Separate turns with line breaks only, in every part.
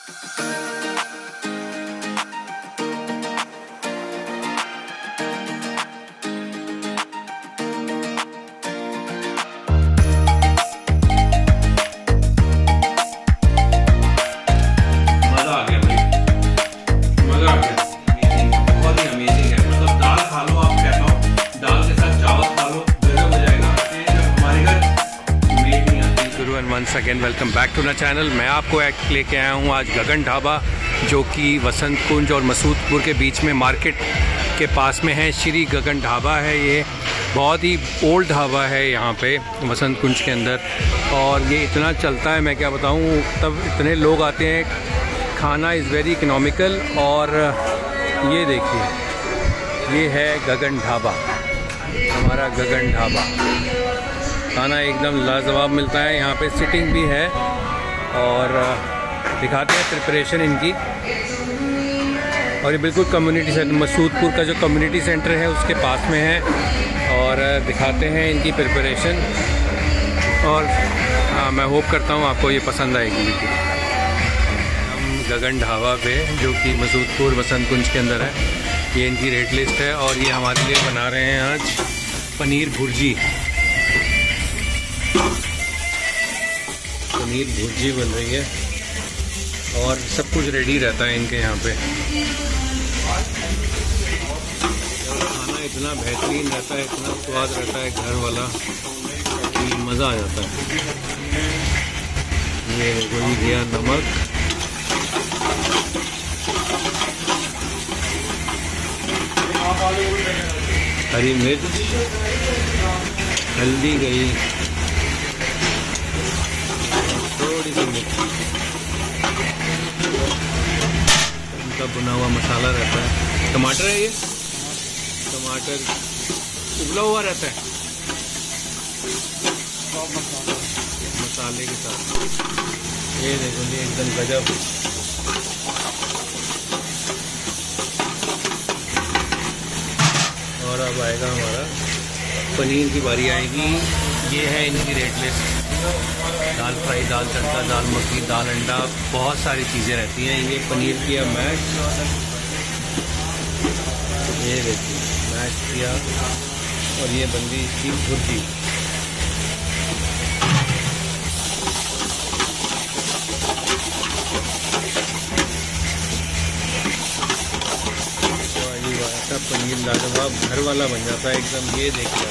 Once again welcome back to the channel. मैं आपको एक लेके आया हूँ आज गगन ढाबा, जो कि वसंत कुंज और मसूदपुर के बीच में मार्केट के पास में है। श्री गगन ढाबा है, ये बहुत ही ओल्ड ढाबा है यहाँ पे वसंत कुंज के अंदर, और ये इतना चलता है मैं क्या बताऊँ, तब इतने लोग आते हैं। खाना इज़ वेरी इकोनॉमिकल। और ये देखिए, ये है गगन ढाबा, हमारा गगन ढाबा। खाना एकदम लाजवाब मिलता है, यहाँ पे सिटिंग भी है। और दिखाते हैं प्रिपरेशन इनकी। और ये बिल्कुल कम्युनिटी सेंटर, मसूदपुर का जो कम्युनिटी सेंटर है उसके पास में है। और दिखाते हैं इनकी प्रिपरेशन। और मैं होप करता हूँ आपको ये पसंद आएगी। हम गगन ढाबा पे, जो कि मसूदपुर वसंत कुंज के अंदर है, ये इनकी रेट लिस्ट है। और ये हमारे लिए बना रहे हैं आज पनीर भुर्जी। पनीर भुर्जी बन रही है और सब कुछ रेडी रहता है इनके यहाँ पे। खाना इतना बेहतरीन रहता है, इतना स्वाद रहता है घर वाला कि मज़ा आ जाता है। ये देखो जी, दिया नमक, हरी मिर्च, हल्दी गई, थोड़ी सी मिर्च, उनका भुना हुआ मसाला रहता है। टमाटर है, ये टमाटर उबला हुआ रहता है मसाले के साथ। ये देखो जी, एकदम गजब। और अब आएगा हमारा पनीर की बारी आएगी। ये है इनकी रेट लिस्ट। दाल फ्राई, दाल तड़का, दाल मखनी, दाल अंडा, बहुत सारी चीज़ें रहती हैं। ये पनीर किया मैश, ये देखिए मैश किया, और ये बन गई इसकी भुर्जी। ऐसा पनीर लाजवाब घर वाला बन जाता है एकदम। ये देखिए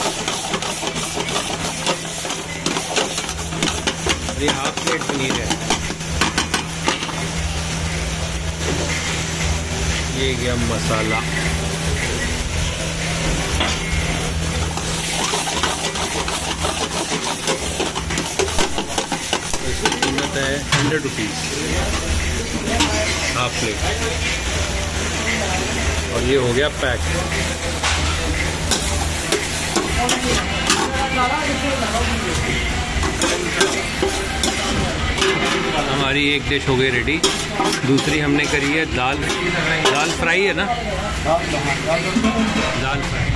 आप, ये हाफ प्लेट पनीर है। ये गया मसाला, इसकी कीमत है 100 रुपीज़ हाफ प्लेट। और ये हो गया पैक। हमारी एक डिश हो गई रेडी। दूसरी हमने करी है दाल फ्राई है ना, दाल फ्राई।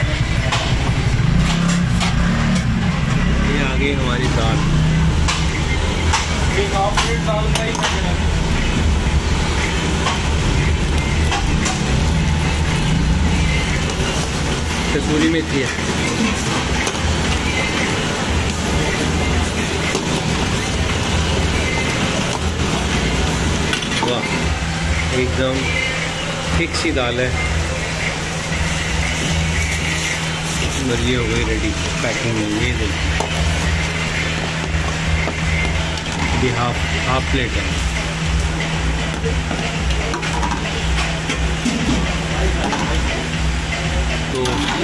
ये आ गई हमारी दाल। कसूरी मेथी है। वाह, एकदम थिक सी दाल है। ये हो गई रेडी पैकिंग में। ये देखिए, ये हाफ प्लेट है। तो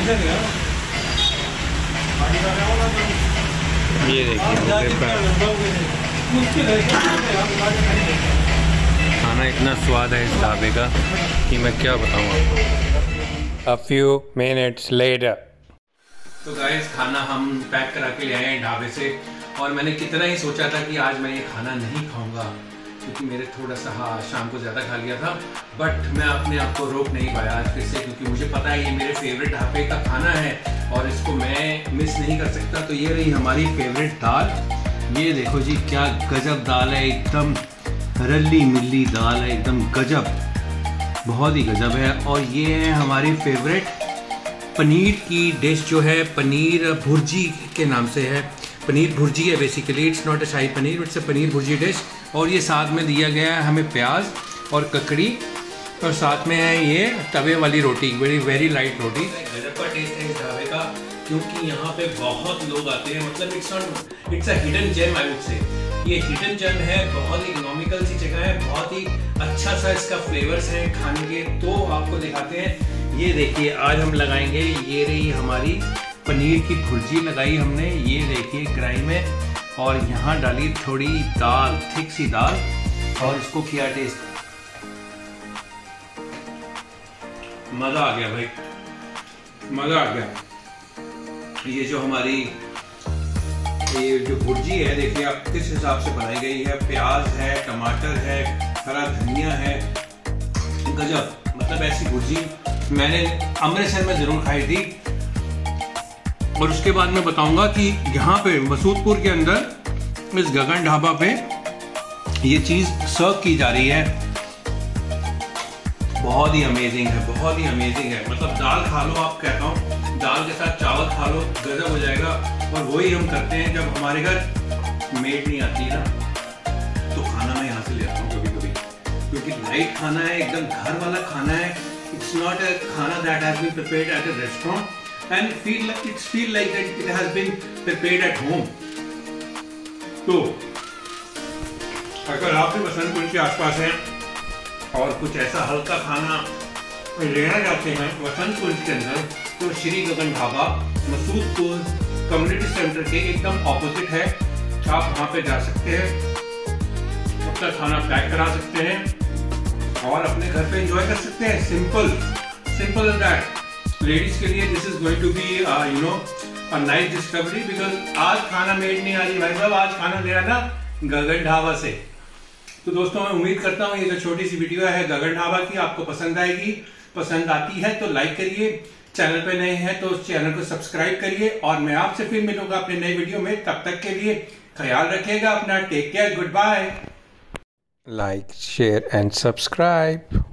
ये देखिए, खाना इतना स्वाद है इस ढाबे का कि मैं क्या बताऊँ आपको। A few minutes later। तो गाइस, खाना हम पैक करा के ले आए हैं ढाबे से। और मैंने कितना ही सोचा था कि आज मैं ये खाना नहीं खाऊंगा, क्योंकि मेरे थोड़ा सा शाम को ज़्यादा खा लिया था। बट मैं अपने आप को रोक नहीं पाया आज फिर से, क्योंकि मुझे पता है ये मेरे फेवरेट ढाबे का खाना है और इसको मैं मिस नहीं कर सकता। तो ये रही हमारी फेवरेट दाल। ये देखो जी, क्या गजब दाल है, एकदम हरली मिल्ली दाल है, एकदम गजब, बहुत ही गजब है। और ये है हमारी फेवरेट पनीर की डिश जो है पनीर भुर्जी के नाम से है। पनीर भुर्जी है basically, it's not a shahi paneer, it's a paneer bhurji dish. और ये साथ में दिया गया है हमें प्याज और ककड़ी, और साथ में है ये तवे वाली रोटी, वेरी लाइट रोटी। गजब का टेस्ट है इस ढाबे का, क्योंकि यहाँ पे बहुत लोग आते हैं, मतलब it's a hidden gem I would say. ये हिडन जेम है, बहुत ही इकोनॉमिकल सी जगह है, बहुत ही अच्छा सा इसका फ्लेवर्स है खाने के। तो आपको दिखाते हैं, ये देखिए आज हम लगाएंगे, ये रही हमारी पनीर की भुर्जी लगाई हमने, ये देखिए कढ़ाई में, और यहाँ डाली थोड़ी दाल, थिक सी दाल, और इसको किया टेस्ट, मजा आ गया भाई, मजा आ गया। ये जो हमारी ये जो भुर्जी है, देखिए आप किस हिसाब से बनाई गई है, प्याज है, टमाटर है, हरा धनिया है, गजब। मतलब ऐसी भुर्जी मैंने अमृतसर में जरूर खाई थी। और उसके बाद मैं बताऊंगा कि यहाँ पे मसूदपुर के अंदर इस गगन ढाबा पे ये चीज सर्व की जा रही है, बहुत ही अमेजिंग है, बहुत ही अमेजिंग है। मतलब दाल खा लो, आप कहता हूँ दाल के साथ चावल खा लो, गजब हो जाएगा। और वही हम करते हैं जब हमारे घर मेड नहीं आती ना, तो खाना मैं यहाँ से ले आता हूँ कभी कभी, क्योंकि लाइट खाना है, एकदम घर वाला खाना है। It's not a khana that has been prepared at a restaurant and feel like that it has been prepared at home. तो अगर आप भी बसंतपुर के आसपास हैं और कुछ ऐसा हल्का खाना लेना चाहते हैं वसंतपुर के अंदर, तो श्री गगन ढाबा मसूदपुर कम्युनिटी सेंटर के एकदम ऑपोजिट है। आप वहाँ पे जा सकते हैं, अपना खाना पैक करा सकते हैं और अपने घर पे एंजॉय कर सकते हैं। Simple as that. लेडीज के लिए this is going to be you know a nice discovery, because आज खाना मेड नहीं आ रही भाई साहब, आज खाना दे रहा ना गगन ढाबा से। तो दोस्तों मैं उम्मीद करता हूँ ये जो छोटी सी वीडियो है गगन ढाबा की आपको पसंद आएगी। पसंद आती है तो लाइक करिए, चैनल पे नए हैं तो चैनल को सब्सक्राइब करिए, और मैं आपसे फिर मिलूंगा अपने नई वीडियो में। तब तक के लिए ख्याल रखिएगा अपना, take care, good bye. Like, share and subscribe.